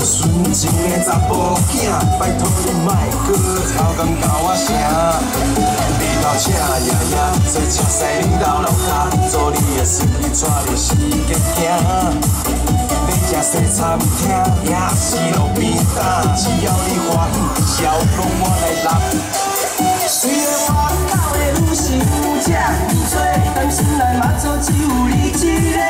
纯情的查甫囝，拜托你莫搁偷工交我声。日头赤爷爷，做车驶恁兜楼骹，做你的司机带你四界行。要吃西餐厅，也是路边摊，只要你欢喜，笑容我来揽。虽然我老的有想食，二嘴，但心内嘛做只有你一个。